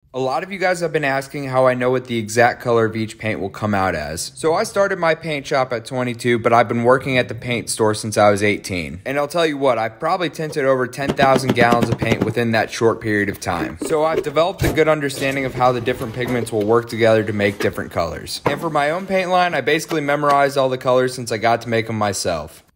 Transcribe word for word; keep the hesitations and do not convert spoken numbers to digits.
A lot of you guys have been asking how I know what the exact color of each paint will come out as. So I started my paint shop at twenty-two, but I've been working at the paint store since I was eighteen. And I'll tell you what, I've probably tinted over ten thousand gallons of paint within that short period of time. So I've developed a good understanding of how the different pigments will work together to make different colors. And for my own paint line, I basically memorized all the colors since I got to make them myself.